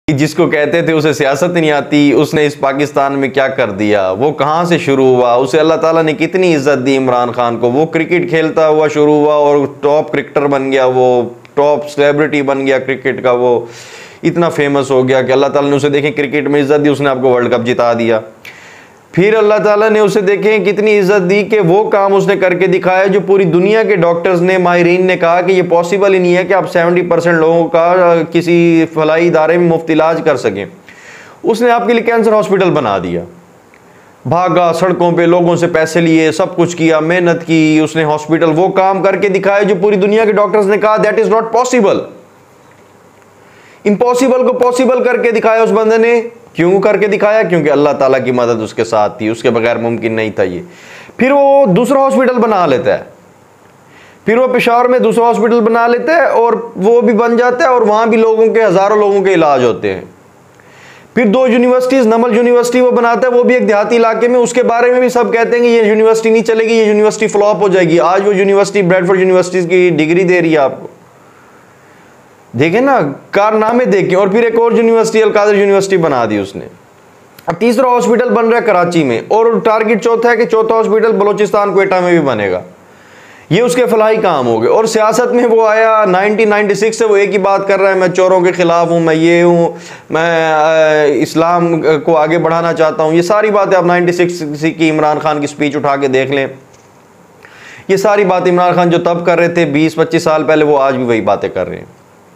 जिसको कहते थे उसे सियासत नहीं आती, उसने इस पाकिस्तान में क्या कर दिया, वो कहाँ से शुरू हुआ, उसे अल्लाह ताला ने कितनी इज्जत दी इमरान खान को। वो क्रिकेट खेलता हुआ शुरू हुआ और टॉप क्रिकेटर बन गया, वो टॉप सेलिब्रिटी बन गया क्रिकेट का, वो इतना फेमस हो गया कि अल्लाह ताला ने उसे देखें क्रिकेट में इज्जत दी, उसने आपको वर्ल्ड कप जिता दिया। फिर अल्लाह ताला ने उसे देखें कितनी इज्जत दी कि वो काम उसने करके दिखाया जो पूरी दुनिया के डॉक्टर्स ने, माहिरीन ने कहा कि ये पॉसिबल ही नहीं है कि आप 70% लोगों का किसी फलाई इदारे में मुफ्त इलाज कर सकें। उसने आपके लिए कैंसर हॉस्पिटल बना दिया, भागा सड़कों पे, लोगों से पैसे लिए, सब कुछ किया, मेहनत की, उसने हॉस्पिटल, वो काम करके दिखाया जो पूरी दुनिया के डॉक्टर्स ने कहा that is not possible. Impossible को पॉसिबल करके दिखाया उस बंदे ने। क्यों करके दिखाया? क्योंकि अल्लाह ताला की मदद उसके साथ थी, उसके बगैर मुमकिन नहीं था ये। फिर वो दूसरा हॉस्पिटल बना लेता है, फिर वो पेशावर में दूसरा हॉस्पिटल बना लेता है और वो भी बन जाता है और वहां भी लोगों के, हजारों लोगों के इलाज होते हैं। फिर 2 यूनिवर्सिटीज, नमल यूनिवर्सिटी वो बनाता है, वो भी एक देहाती इलाके में, उसके बारे में भी सब कहते हैं कि ये यूनिवर्सिटी नहीं चलेगी, ये यूनिवर्सिटी फ्लॉप हो जाएगी। आज वो यूनिवर्सिटी ब्रैडफोर्ड यूनिवर्सिटी की डिग्री दे रही है आपको, देखें ना, कारनामे देखें। और फिर एक और यूनिवर्सिटी, अल-कादिर यूनिवर्सिटी बना दी उसने। अब तीसरा हॉस्पिटल बन रहा है कराची में और टारगेट चौथा है कि चौथा हॉस्पिटल बलोचिस्तान क्वेटा में भी बनेगा। ये उसके फलाही काम हो गए। और सियासत में वो आया 1996 से वो एक ही बात कर रहा है, मैं चोरों के खिलाफ हूँ, मैं ये हूँ, मैं इस्लाम को आगे बढ़ाना चाहता हूँ। ये सारी बातें आप 96 की इमरान खान की स्पीच उठा के देख लें, ये सारी बात इमरान खान जो तब कर रहे थे 20-25 साल पहले, वो आज भी वही बातें कर रहे हैं।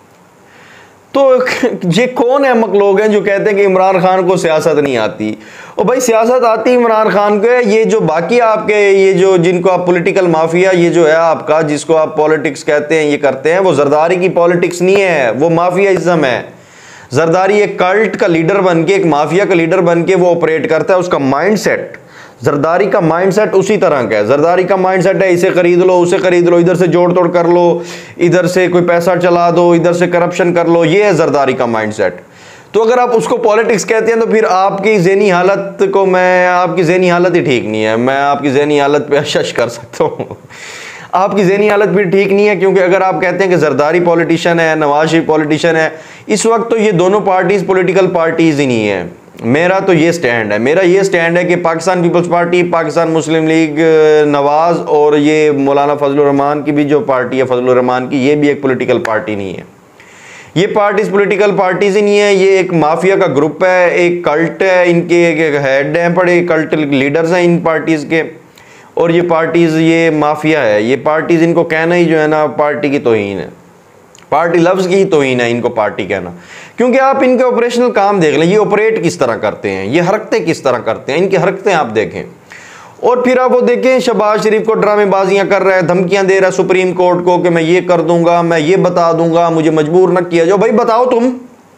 तो ये कौन अहमक लोग हैं जो कहते हैं कि इमरान खान को सियासत नहीं आती? और भाई सियासत आती इमरान खान को है। ये जो बाकी आपके, ये जो जिनको आप पॉलिटिकल माफिया, ये जो है आपका, जिसको आप पॉलिटिक्स कहते हैं, ये करते हैं, वो जरदारी की पॉलिटिक्स नहीं है, वो माफियाइज्म है। जरदारी एक कल्ट का लीडर बन के, एक माफिया का लीडर बन के वो ऑपरेट करता है। उसका माइंडसेट, जरदारी का माइंडसेट उसी तरह का है। जरदारी का माइंडसेट है इसे खरीद लो, उसे खरीद लो, इधर से जोड़ तोड़ कर लो, इधर से कोई पैसा चला दो, इधर से करप्शन कर लो, ये है जरदारी का माइंडसेट। तो अगर आप उसको पॉलिटिक्स कहते हैं तो फिर आपकी ज़हनी हालत को, मैं, आपकी ज़हनी हालत ही ठीक नहीं है, मैं आपकी ज़हनी हालत पे शश कर सकता हूँ। आपकी ज़हनी हालत भी ठीक नहीं है, क्योंकि अगर आप कहते हैं कि जरदारी पॉलिटिशियन है, नवाज शरीफ पॉलिटिशियन है, इस वक्त तो ये दोनों पार्टीज़ पॉलिटिकल पार्टीज़ ही नहीं है। मेरा तो ये स्टैंड है, मेरा ये स्टैंड है कि Pakistan People's party, Pakistan Muslim league, Nawaz और ये मौलाना फजलुर रहमान की भी जो पार्टी है, फजलुर रहमान की, ये भी एक पॉलिटिकल पार्टी नहीं है। ये पार्टीज पॉलिटिकल पार्टीज ही नहीं है, ये एक माफिया का ग्रुप है, एक कल्ट है, इनके एक हेड हैं, बड़े कल्ट लीडर्स हैं इन पार्टीज के, और ये पार्टीज, ये माफिया है। ये पार्टीज, इनको कहना ही जो है ना पार्टी की तौहीन है, पार्टी लफ्ज़ की ही तौहीन है इनको पार्टी कहना। क्योंकि आप इनके ऑपरेशनल काम देख लें, ये ऑपरेट किस तरह करते हैं, ये हरकतें किस तरह करते हैं, इनकी हरकतें आप देखें। और फिर आप वो देखें, शहबाज शरीफ को ड्रामेबाजियां कर रहा है, धमकियां दे रहा है सुप्रीम कोर्ट को कि मैं ये कर दूंगा, मैं ये बता दूंगा, मुझे मजबूर न किया जाओ। भाई बताओ, तुम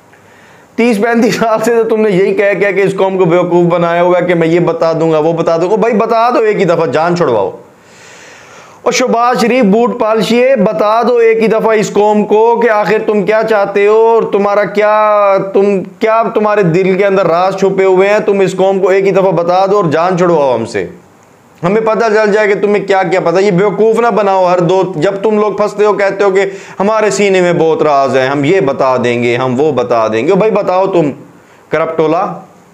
30-35 साल से तो तुमने यही कह के इस कौम को बेवकूफ़ बनाया हुआ है कि मैं ये बता दूंगा, वो बता दूंगा। भाई बता दो एक ही दफ़ा, जान छुड़वाओ। और शहबाज शरीफ बूट पालशिए, बता दो एक ही दफ़ा इस कौम को कि आखिर तुम क्या चाहते हो और तुम्हारा क्या तुम्हारे दिल के अंदर राज छुपे हुए हैं। तुम इस कौम को एक ही दफ़ा बता दो और जान छुड़वाओ हमसे, हमें पता चल जाए कि तुम्हें क्या क्या पता। ये बेवकूफ़ ना बनाओ हर दो, जब तुम लोग फंसते हो कहते हो कि हमारे सीने में बहुत राज है, हम ये बता देंगे, हम वो बता देंगे। भाई बताओ तुम, करप्टोला।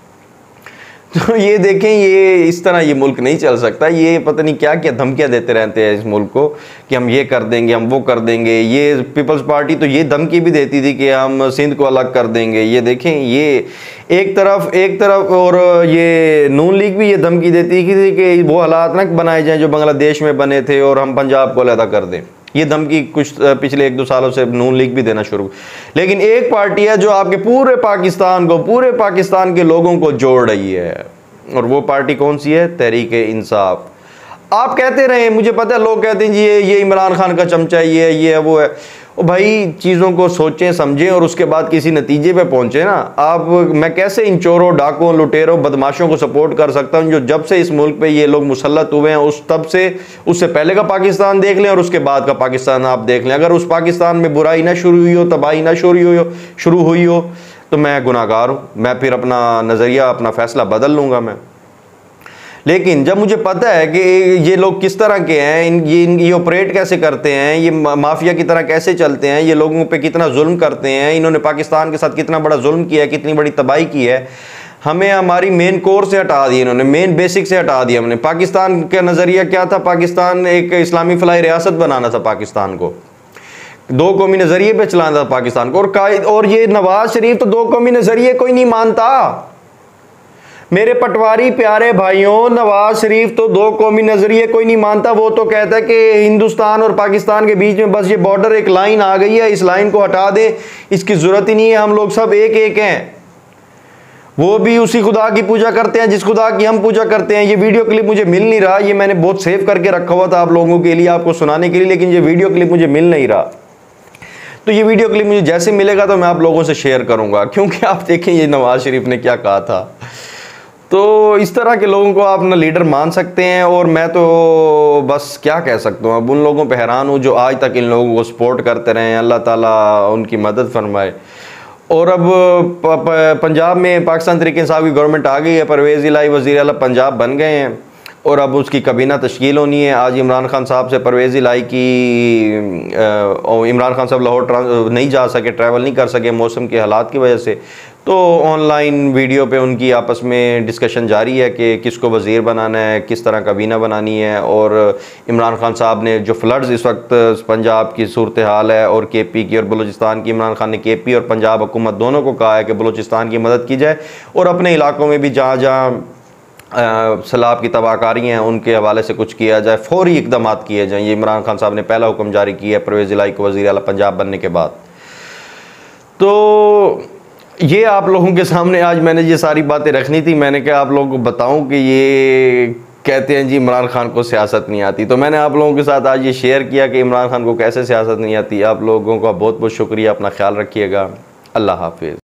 तो ये देखें, ये इस तरह ये मुल्क नहीं चल सकता। ये पता नहीं क्या क्या धमकियां देते रहते हैं इस मुल्क को कि हम ये कर देंगे, हम वो कर देंगे। ये पीपल्स पार्टी तो ये धमकी भी देती थी कि हम सिंध को अलग कर देंगे। ये देखें, ये एक तरफ और ये नून लीग भी ये धमकी देती थी कि वो हालात ना बनाए जाएँ जो बांग्लादेश में बने थे और हम पंजाब को अलग कर दें। ये धमकी कुछ पिछले 1-2 सालों से नून लीग भी देना शुरू। लेकिन एक पार्टी है जो आपके पूरे पाकिस्तान के लोगों को जोड़ रही है, और वो पार्टी कौन सी है? तहरीक-ए-इंसाफ। आप कहते रहे, मुझे पता है लोग कहते हैं जी ये इमरान खान का चमचा, ये है वो है। और भाई चीज़ों को सोचें समझें और उसके बाद किसी नतीजे पे पहुंचे ना। आप, मैं कैसे इन चोरों, डाकुओं, लुटेरों, बदमाशों को सपोर्ट कर सकता हूं जो जब से इस मुल्क पे ये लोग मुसल्लत हुए हैं उससे पहले का पाकिस्तान देख लें और उसके बाद का पाकिस्तान आप देख लें। अगर उस पाकिस्तान में बुराई ना शुरू हुई हो, तबाही ना शुरू हुई हो तो मैं गुनाहगार हूँ, मैं फिर अपना नज़रिया, अपना फ़ैसला बदल लूँगा मैं। लेकिन जब मुझे पता है कि ये लोग किस तरह के हैं, ये ऑपरेट कैसे करते हैं, ये माफिया की तरह कैसे चलते हैं, ये लोगों पे कितना जुल्म करते हैं, इन्होंने पाकिस्तान के साथ कितना बड़ा जुल्म किया है, कितनी बड़ी तबाही की है, हमें हमारी मेन कोर से हटा दिया इन्होंने, मेन बेसिक से हटा दिया हमने। पाकिस्तान का नज़रिया क्या था? पाकिस्तान एक इस्लामी फलाई रियासत बनाना था पाकिस्तान को, दो कौमी नज़रिए पे चलाना था पाकिस्तान को। और ये नवाज शरीफ तो दो कौमी नज़रिए कोई नहीं मानता। मेरे पटवारी प्यारे भाइयों, नवाज शरीफ तो दो कौमी नज़रिए कोई नहीं मानता। वो तो कहता है कि हिंदुस्तान और पाकिस्तान के बीच में बस ये बॉर्डर एक लाइन आ गई है, इस लाइन को हटा दें, इसकी ज़रूरत ही नहीं है, हम लोग सब एक एक हैं। वो भी उसी खुदा की पूजा करते हैं जिस खुदा की हम पूजा करते हैं। ये वीडियो क्लिप मुझे मिल नहीं रहा, ये मैंने बहुत सेव करके रखा हुआ था आप लोगों के लिए, आपको सुनाने के लिए, लेकिन ये वीडियो क्लिप मुझे मिल नहीं रहा। तो ये वीडियो क्लिप मुझे जैसे मिलेगा तो मैं आप लोगों से शेयर करूंगा, क्योंकि आप देखें ये नवाज शरीफ ने क्या कहा था। तो इस तरह के लोगों को आप ना लीडर मान सकते हैं, और मैं तो बस क्या कह सकता हूँ, अब उन लोगों पे हैरान हूँ जो आज तक इन लोगों को सपोर्ट करते रहे हैं। अल्लाह ताला उनकी मदद फरमाए। और अब पंजाब में पाकिस्तान तहरीक इंसाफ की गवर्नमेंट आ गई है, परवेज़ इलाही वज़ीर आला पंजाब बन गए हैं, और अब उसकी काबीना तश्कील होनी है। आज इमरान खान साहब से परवेज़ इलाही की इमरान खान साहब लाहौर नहीं जा सके, ट्रैवल नहीं कर सके मौसम के हालात की वजह से, तो ऑनलाइन वीडियो पे उनकी आपस में डिस्कशन जारी है कि किसको वज़ीर बनाना है, किस तरह काबीना बनानी है। और इमरान खान साहब ने जो फ्लड्स इस वक्त पंजाब की सूरत हाल है और KP की और बलूचिस्तान की, इमरान खान ने KP और पंजाब हुकूमत दोनों को कहा है कि बलूचिस्तान की मदद की जाए, और अपने इलाकों में भी जहाँ जहाँ सैलाब की तबाहकारी हैं उनके हवाले से कुछ किया जाए, फौरी इकदाम किए जाएँ। ये इमरान खान साहब ने पहला हुक्म जारी किया है परवेज़ इलाही को वज़ीर आला पंजाब बनने के बाद। तो ये आप लोगों के सामने आज मैंने ये सारी बातें रखनी थी। मैंने कहा आप लोगों को बताऊं कि ये कहते हैं जी इमरान खान को सियासत नहीं आती, तो मैंने आप लोगों के साथ आज ये शेयर किया कि इमरान खान को कैसे सियासत नहीं आती। आप लोगों का बहुत बहुत शुक्रिया, अपना ख्याल रखिएगा, अल्लाह हाफिज़।